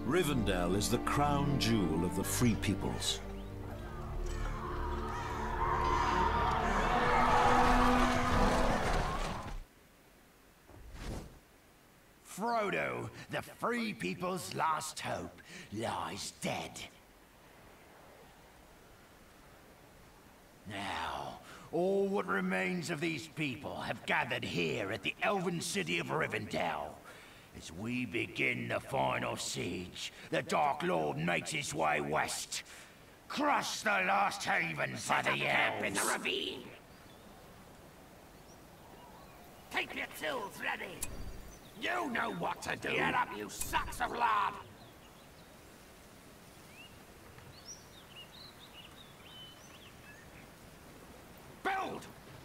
Rivendell is the crown jewel of the Free Peoples. Frodo, the Free People's last hope, lies dead. Now, all what remains of these people have gathered here at the elven city of Rivendell. As we begin the final siege, the Dark Lord makes his way west. Crush the last haven for the elves. In the ravine. Keep your tools ready. You know what to do. Get up, you sacks of lard. Build!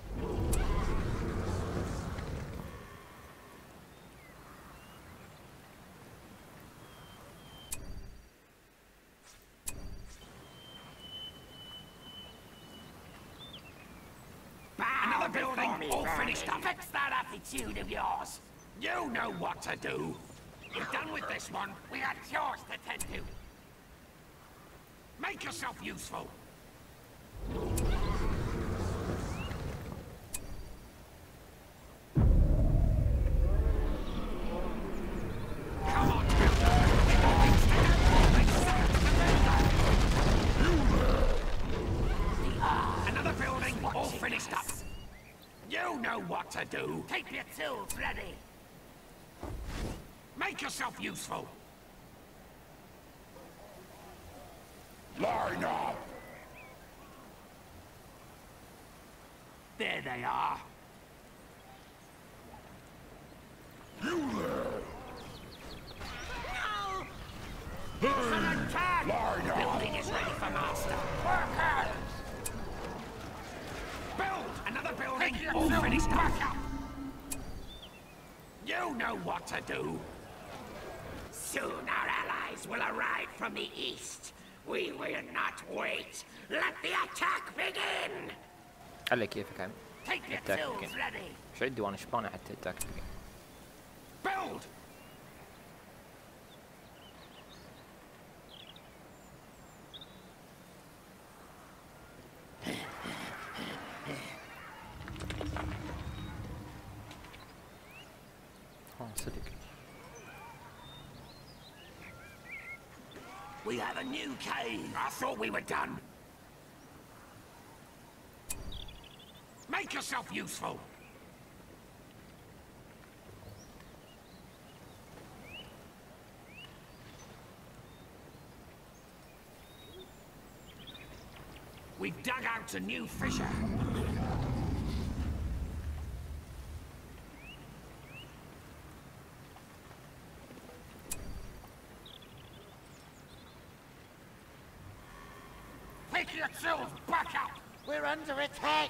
Another building all finished up. Fix that attitude of yours. You know what to do. You're done with this one. We got chores to tend to. Make yourself useful. Come on, builder. Another building all finished up. You know what to do. Keep your tools ready. Make yourself useful. Line up. There they are. You there. No! It's an attack! Line up. Building is ready for master. Work hard. Build! Another building all finished back up. You know what to do. Soon our allies will arrive from the east. We will not wait. Let the attack begin. هلا كيفك عم؟ Take your tools ready. شو عندي وانا شبانة حتى التاك begin. Build. صدق. We have a new cave. I thought we were done. Make yourself useful. We've dug out a new fissure. Pick yourselves back up! We're under attack!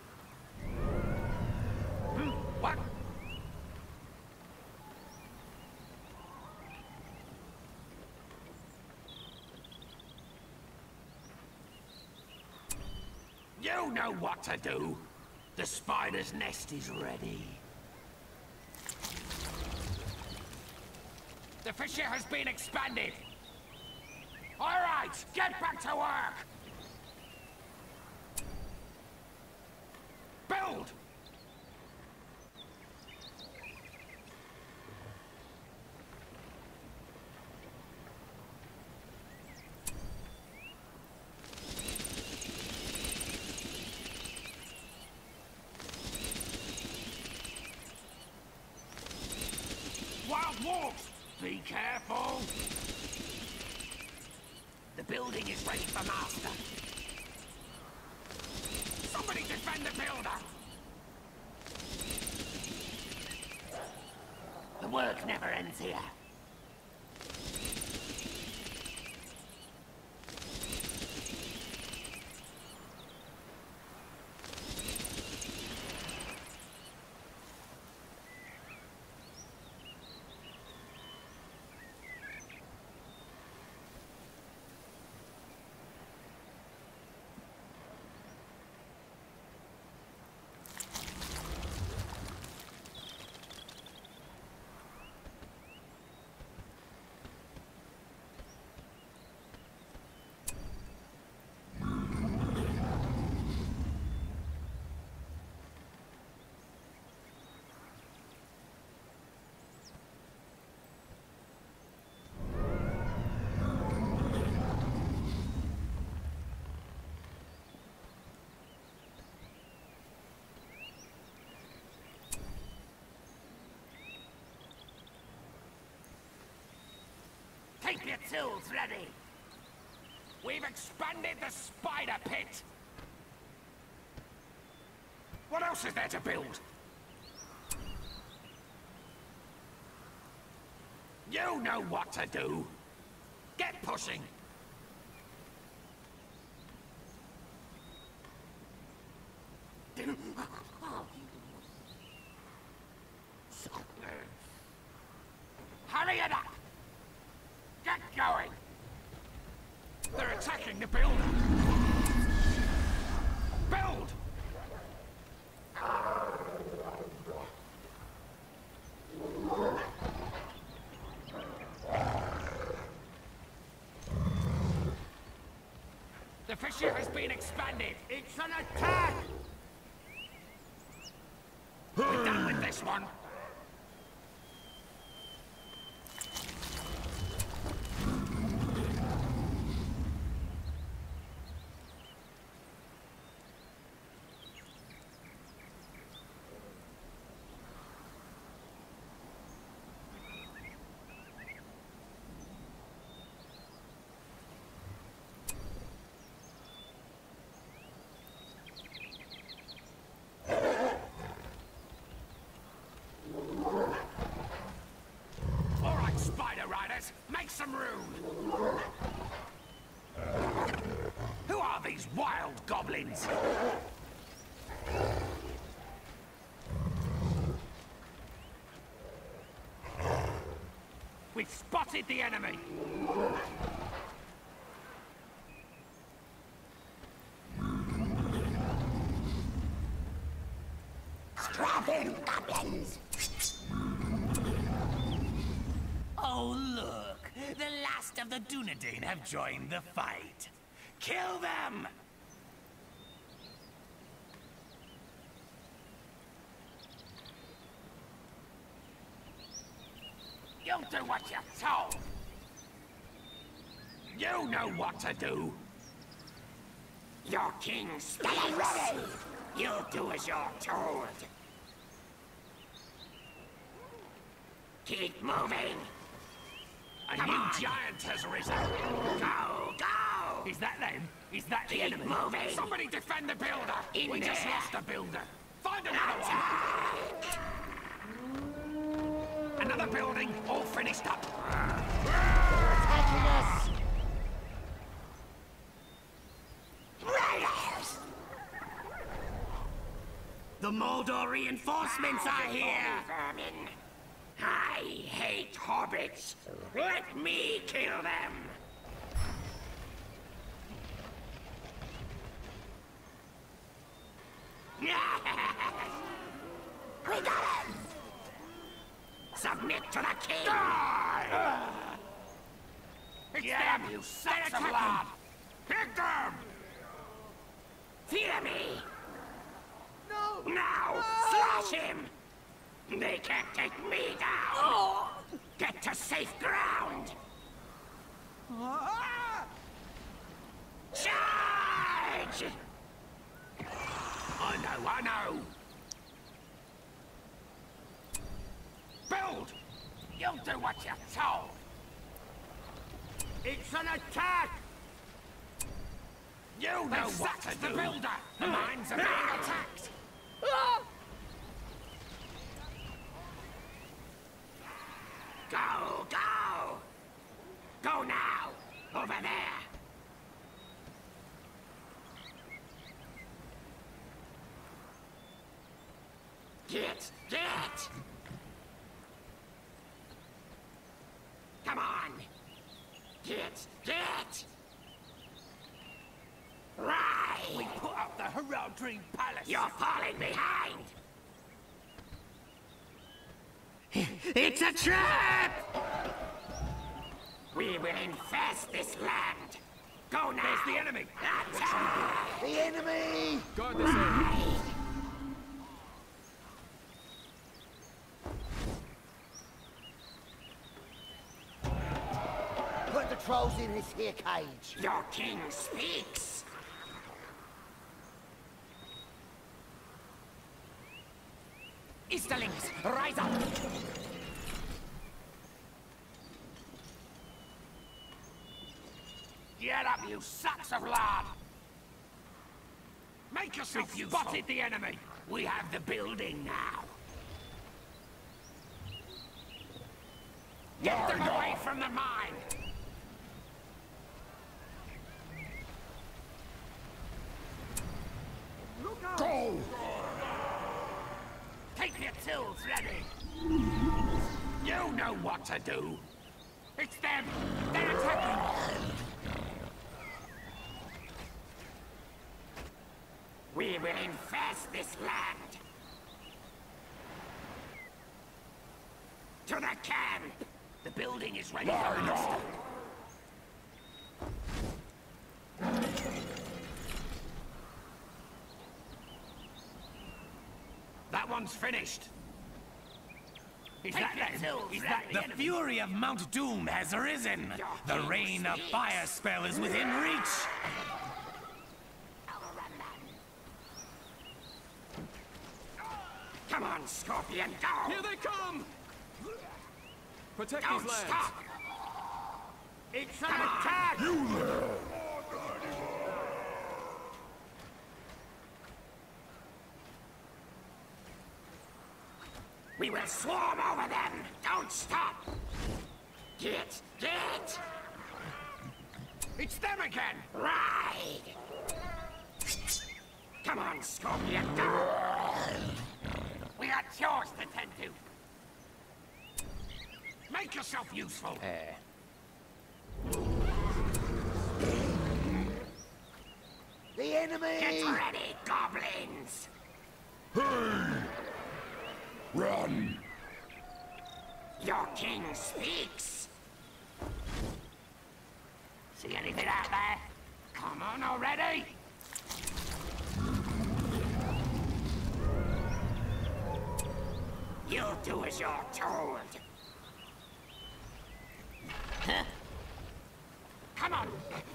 What? You know what to do. The spider's nest is ready. The fissure has been expanded. All right, get back to work. Build! Wild wolves! Be careful! The building is ready for master. Somebody defend the builder! The work never ends here. your tools ready. We've expanded the spider pit. What else is there to build? You know what to do. Get pushing. Hurry it up! Get going! They're attacking the builder! Build! The fissure has been expanded! It's an attack! We're done with this one! Make some room! Who are these wild goblins? We've spotted the enemy! Strap in, goblins! Oh, look! The last of the Dunedain have joined the fight. Kill them! You'll do what you're told! You know what to do! Your king speaks! Ready! You'll do as you're told! Keep moving! A new giant has risen! Go! Go! Is that them? Is that the Keep enemy? moving! Somebody defend the builder! In We just there. lost a builder! Find another one! Another building, all finished up! Attacking us! Raiders! The Mordor reinforcements are here! Vermin! I hate hobbits! Let me kill them! We got him! Submit to the king! Die! It's them, you sons of blood! Hit them! Fear me! No! Now! Slash him! They can't take me down! Get to safe ground! Charge! I know! Build! You'll do what you're told! It's an attack! You know what to do! The builder! The mines are being attacked! Go! Go! Go now! Over there! Get! Get! Come on! Get! Get! Right! We put up the Heraldry Palace! You're falling behind! It's a trap! We will infest this land! Go now! There's the enemy! Attack! The enemy! Guard this area. Put the trolls in this here cage. Your king speaks! Easterlings, rise up! you sacks of lard! Make yourself useful! Spotted the enemy! We have the building now! Get them away from the mine! Go! Take your tools ready! You know what to do! It's them! They're attacking! We will infest this land! To the camp! The building is ready for master! That one's finished! Is that the fury of Mount Doom has arisen! The rain of fire spell is within reach! Come on, Scorpion, go! Here they come! Protect Don't these lands! Stop! It's an attack! You there! We will swarm over them! Don't stop! Get! It's them again! Ride! Come on, Scorpion, go! We got chores to tend to! Make yourself useful! The enemy! Get ready, goblins! Hey! Run! Your king speaks! See anything out there? Come on already! You'll do as you're told! Huh? Come on!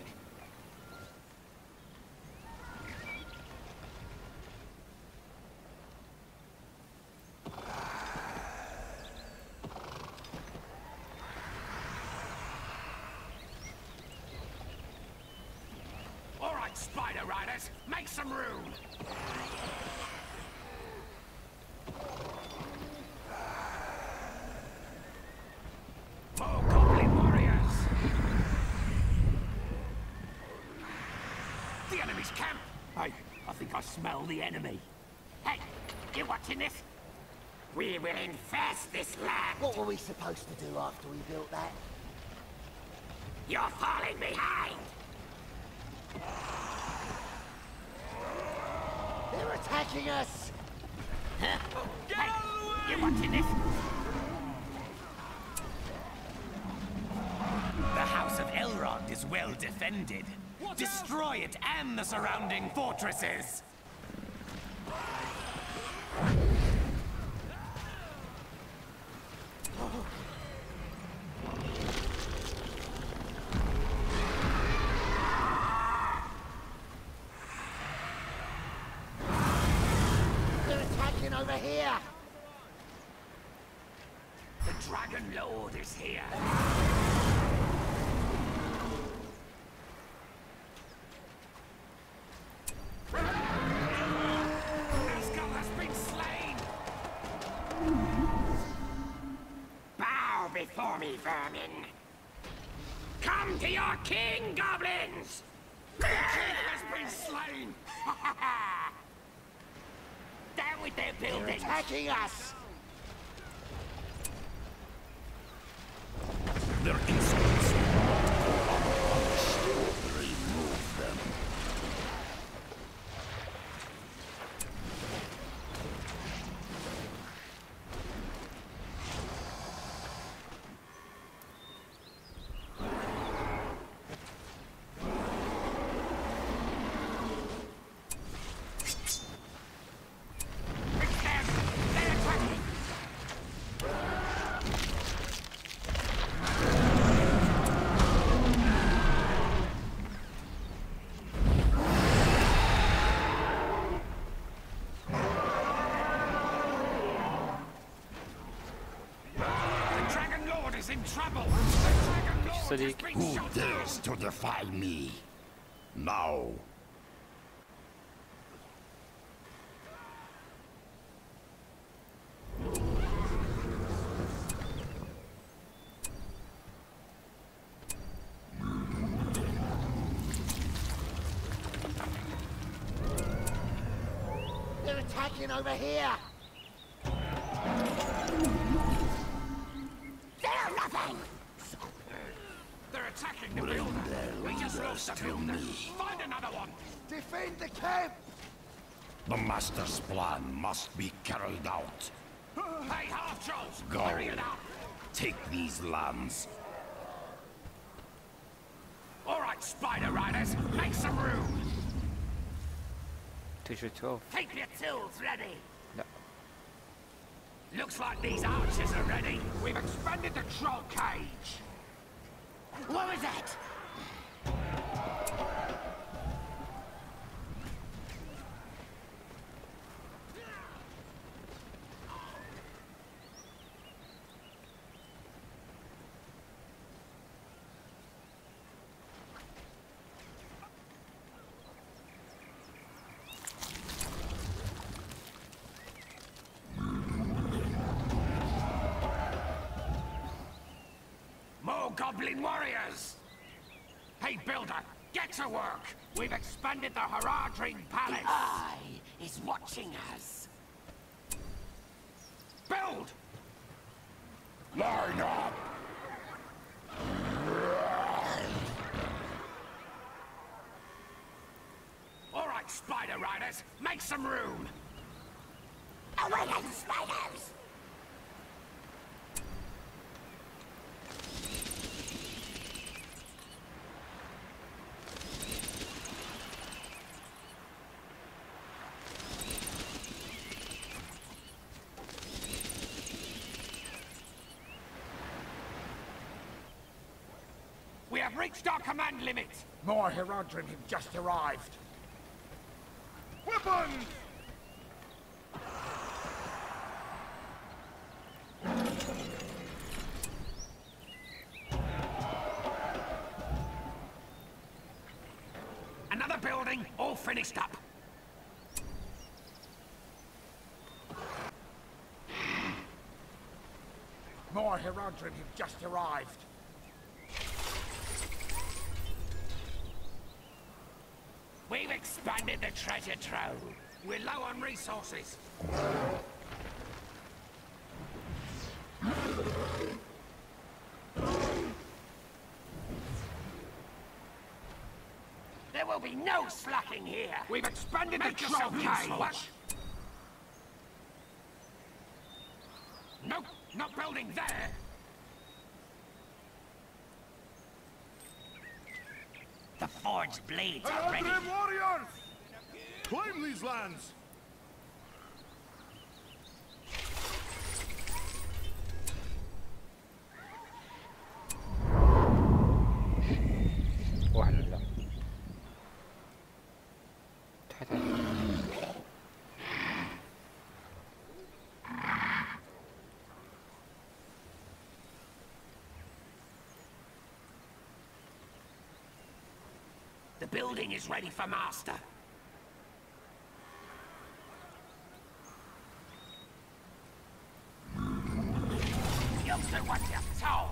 All right, Spider Riders, make some room! Oh, Goblin warriors! The enemy's camp! I think I smell the enemy. Hey, you watching this? We will infest this land! What were we supposed to do after we built that? You're falling behind! They're attacking us! Huh? Hey, you watching this? The House of Elrond is well defended. Destroy it and the surrounding fortresses! They're attacking over here! The Dragon Lord is here! Asgard has been slain! Bow before me, vermin! Come to your king, goblins! The king has been slain! Down with their They're buildings! attacking us! Their insolence will not go unpunished. Remove them. It's them! They're attacking! The Dragon Lord is in trouble! The Dragon Lord has Sadiq. been Who shot dares to defy me? Now. They're attacking over here. They're nothing! They're attacking the builder. We just lost the builder. Find another one. Defend the camp. The Master's plan must be carried out. Hey, half-trolls! Go. Hurry it up! Take these lands. All right, Spider Riders, make some room! تجي 12. Keep your tools ready! لا. Looks like these archers are ready. We've expanded the troll cage. What was that? More goblin warriors! Hey, builder, get to work! We've expanded the Haradrim Palace! Eye is watching us. Build! Line up! All right, Spider Riders, make some room! Awaken, spiders! We have reached our command limit! More Haradrim have just arrived. Weapons! Another building, all finished up. More Haradrim have just arrived. We've expanded the treasure trove. We're low on resources. There will be no slacking here! We've expanded Make the troll yourself cage. useful. Nope, not building there. The forged blades are ready! warriors! Claim these lands! واحد لا. تحت. The building is ready for master. You'll do what you're told!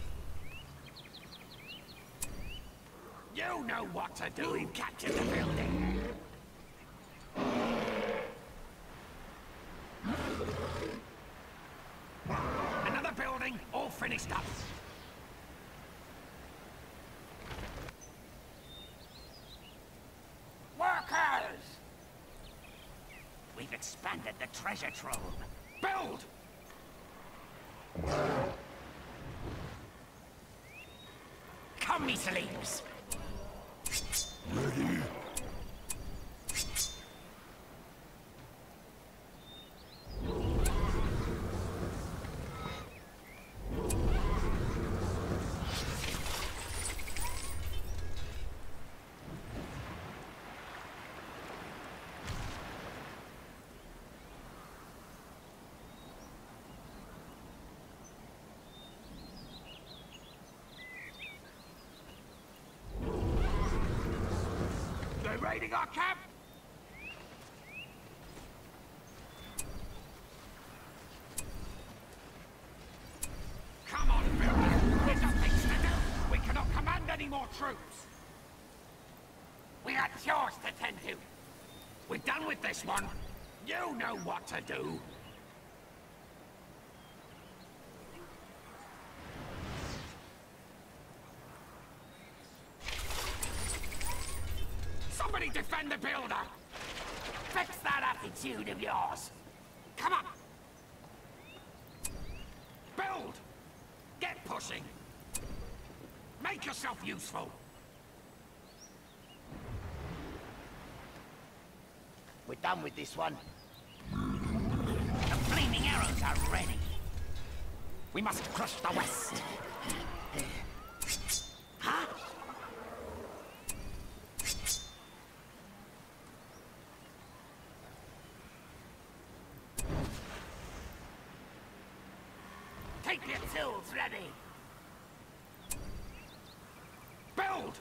You know what to do. We've captured the building. Another building, all finished up. Workers! We've expanded the treasure trove. Build! Come, measlings! Ready? raiding our camp? Come on, Bill. We've got things to do. We cannot command any more troops. We got chores to tend to. We're done with this one. You know what to do. Somebody defend the builder! Fix that attitude of yours! Come on! Build! Get pushing! Make yourself useful! We're done with this one. The flaming arrows are ready. We must crush the West. Huh? Take your tools ready. Build!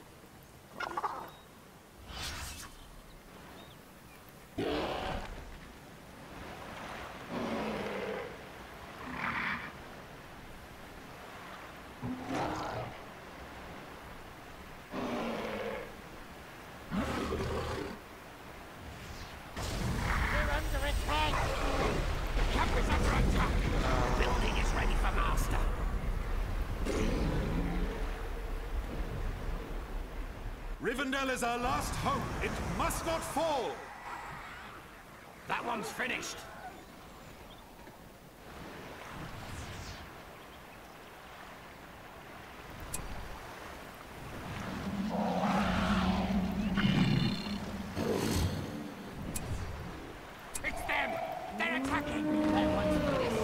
We're under attack! The camp is under attack! Building is ready for master. Rivendell is our last hope. It must not fall. That one's finished. It's them! They're attacking! That one's finished.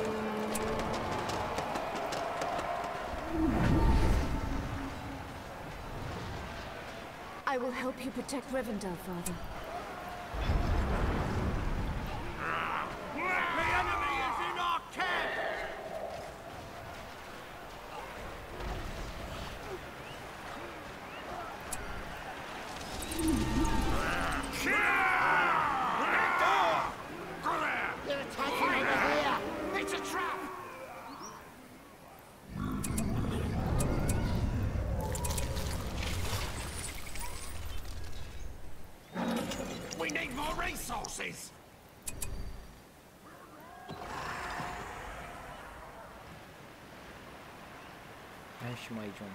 I will help you protect Rivendell, Father. The enemy is in our camp! They're attacking over here! It's a trap! We need more resources! ليش ما يجون؟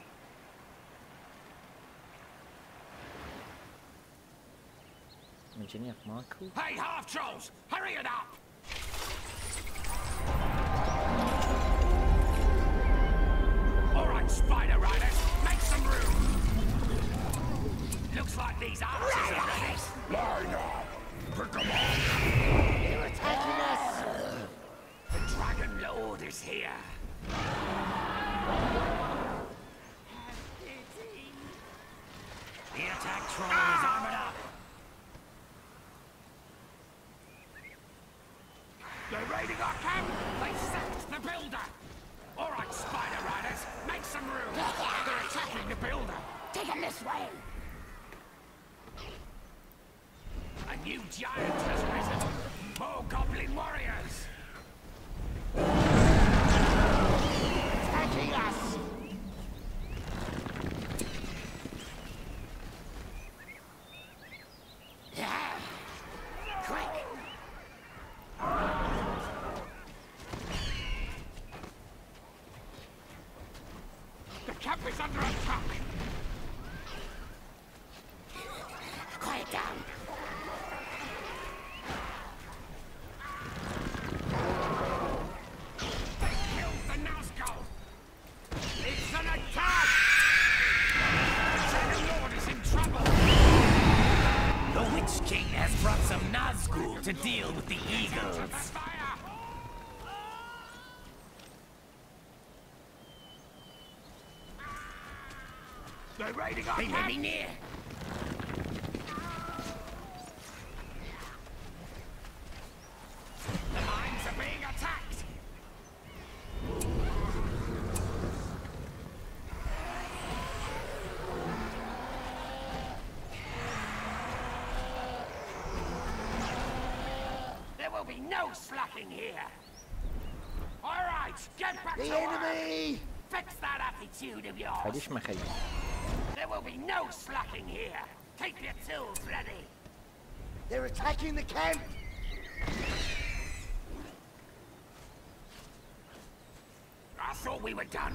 انجينير ماكو؟ Hey, half-trolls! Hurry it up! Alright, Spider Riders, make some room! Looks like these archers are ready. Line up! Pick 'em up! They're attacking us! The Dragon Lord is here. The attack troll is armored up. They're raiding our camp! They sacked the builder! Alright, Spider Riders, make some room! They're attacking the builder! Take him this way. A new giant has risen! More goblin warriors! Attacking us! Yeah. Quick. The camp is under attack! Quiet down. They killed the Nazgul! It's an attack! The Dragon Lord is in trouble! The Witch King has brought some Nazgul to deal with the The eagles. fire! They're raiding our They may camp! be near. The mines are being attacked! be no slacking here. All right, get back The to work. enemy! Fix that attitude of yours. خليش مخيل. There will be no slacking here. Keep your tools ready. They're attacking the camp! I thought we were done.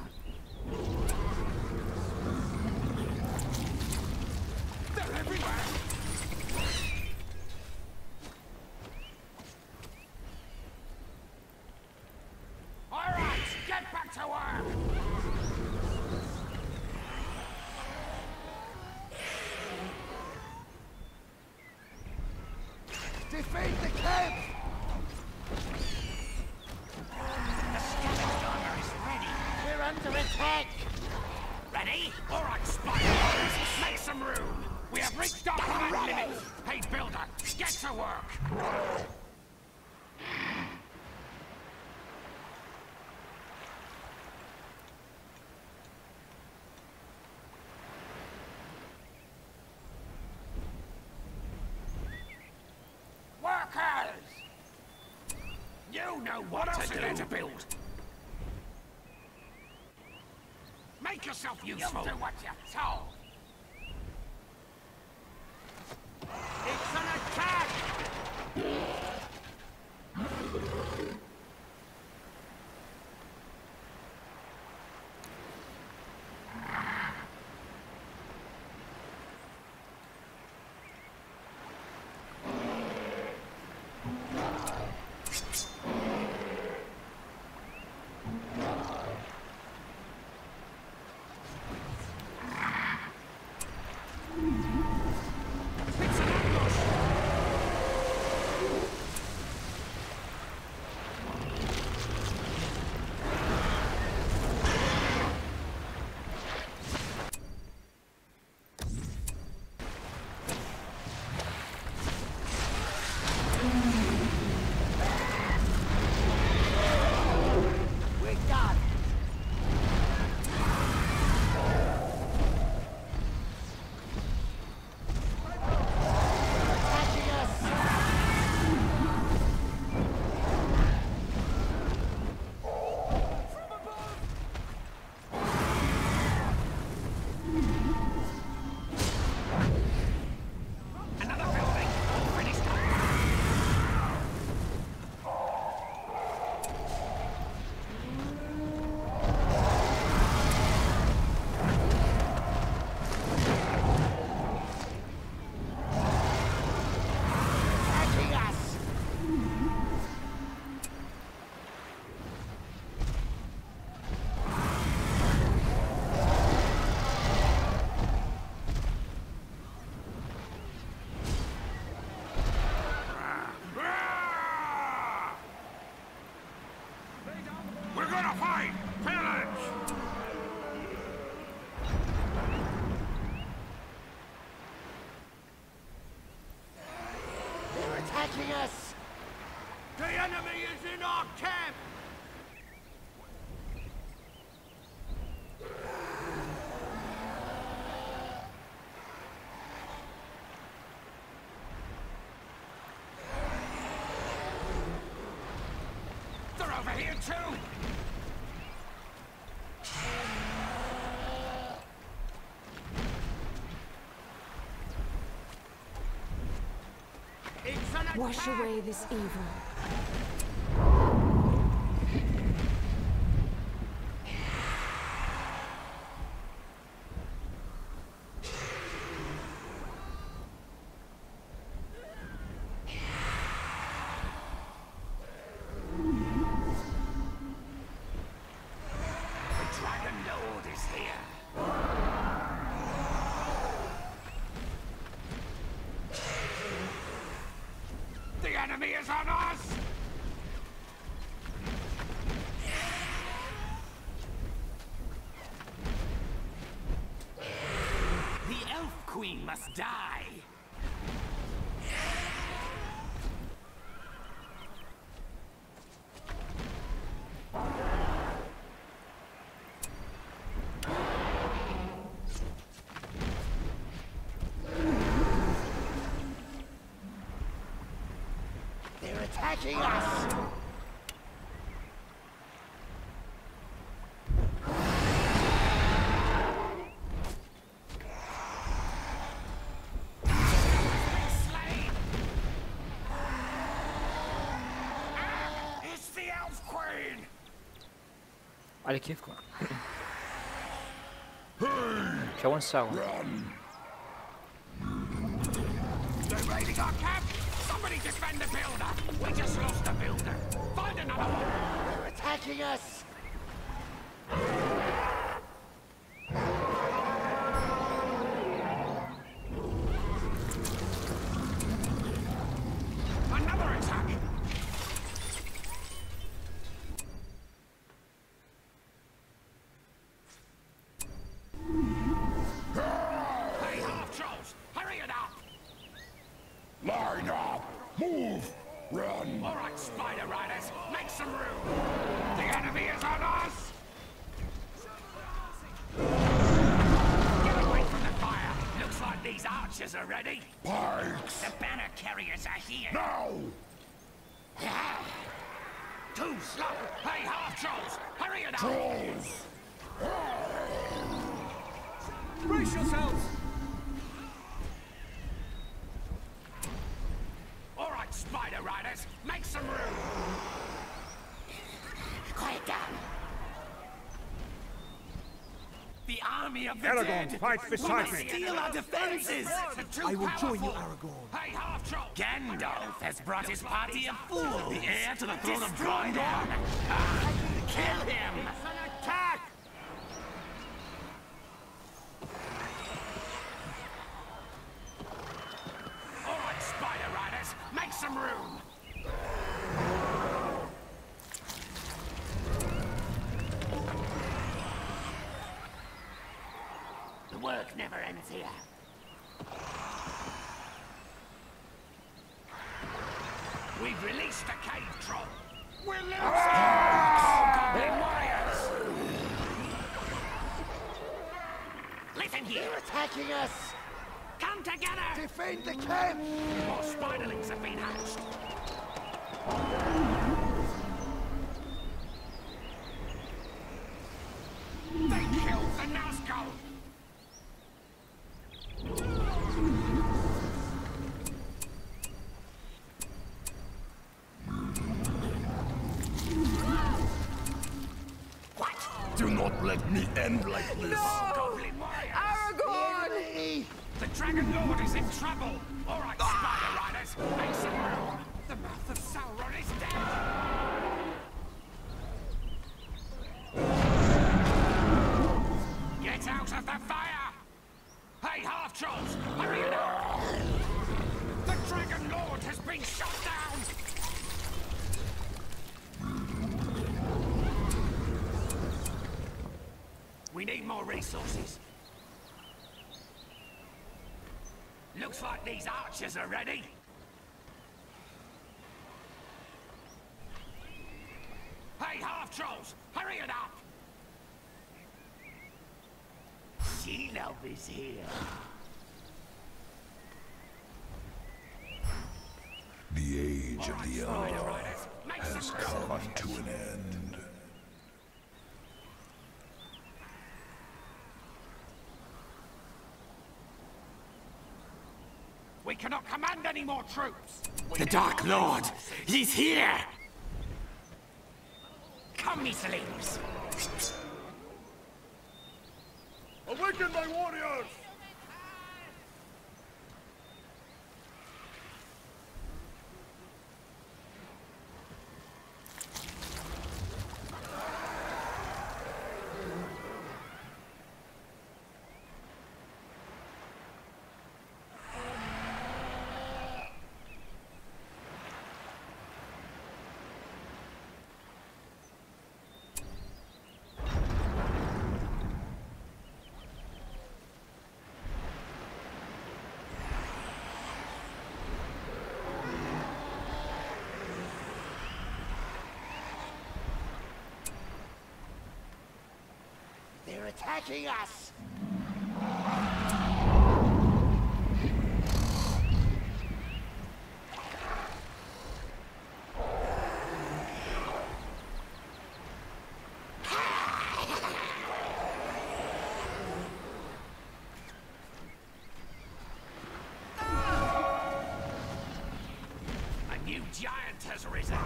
They're everywhere. All right, get back to work. Defend the camp! The scavenged armor is ready. We're under attack! Ready? All right, spiders, make some room. We have reached our command limit. Hey, builder, get to work. Workers! You know what else to do. To build. Make yourself useful. You'll do what you're told. It's an attack! attacking us! The enemy is in our camp! They're over here too! Wash away this evil. The Dragon Lord is here. The enemy is on us! The Elf Queen must die! They're attacking us! Slain! It's the Elf Queen! على كيفكم. شو نساوي؟ They're raiding our camp! Somebody defend the builder! We just lost the builder! Find another one! They're attacking us! Another attack! Hey, half-trolls! Hurry it up! Line up! Move! Run! All right, Spider Riders, make some room! The enemy is on us! Get away from the fire! Looks like these archers are ready! Pikes! The banner carriers are here! Now! Too slow! Hey, half-trolls! Hurry it up! Trolls! Brace yourselves! All right, Spider Riders, make some room! Quiet down! The army of the Aragorn, dead! fight beside will me. steal our defenses! I will join you, Aragorn. Hey, half-troll! Gandalf has brought his party of fools! The heir to the throne of Gondor! Kill him! It's an attack! All right, Spider Riders, make some room! The work never ends here. We've released the cave troll. We're losing! Goblin warriors! Listen here! They're attacking us! Come together! Defend the camp! More spiderlings have been hatched. They killed the Nazgul! What? Do not let me end like this! Goblin warriors! Enemy! The Dragon Lord is in trouble! All right, Spider Riders, make some room! The mouth of Sauron is dead! Get out of the fire! Hey, half-trolls, hurry it up! The Dragon Lord has been shot down! We need more resources. Looks like these archers are ready. Hey, half-trolls, hurry it up! Shelob is here. The age of the Spider Eldar Riders, make has some room. come to an end. We cannot command any more troops. The Dark Lord! He's here! Come, measlings. Awaken my warriors! They're attacking us! A new giant has risen.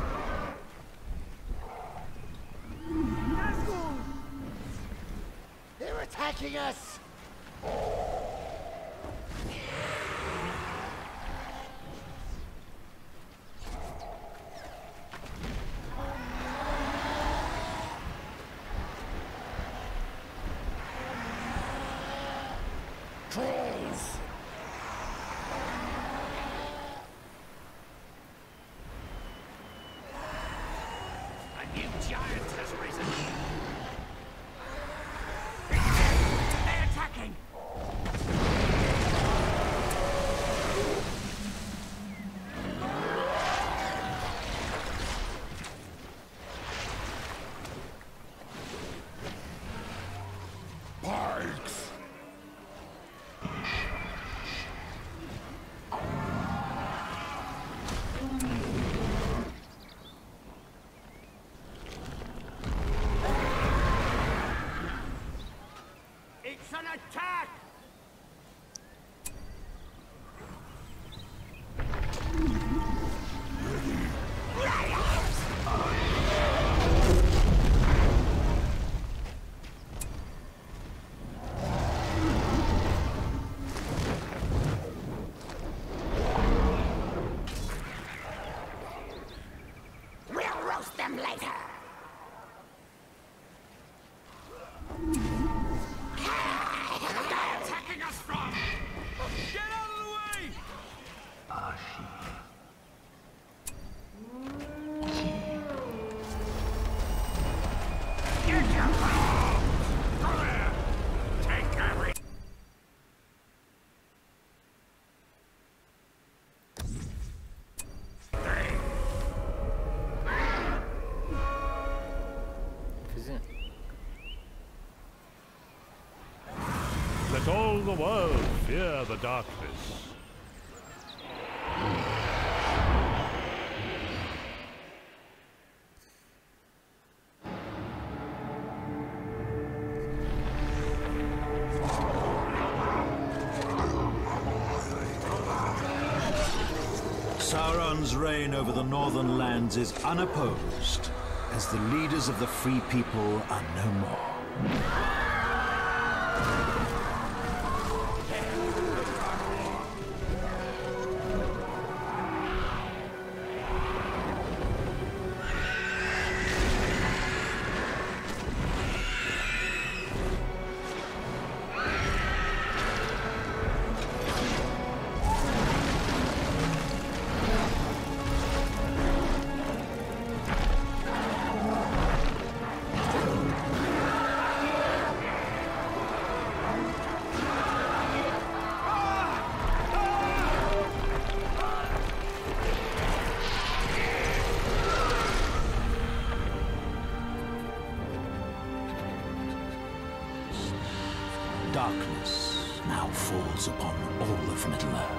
They're attacking us! Trolls! A new giant has risen. They're attacking! Pikes! It's an attack! We'll roast them later. They're attacking us from! Get out of the way! Get your bombs! Go there! Take every... Fizinho. Let all the world fear the darkness. Sauron's reign over the northern lands is unopposed, as the leaders of the free people are no more. Darkness now falls upon all of Middle-earth.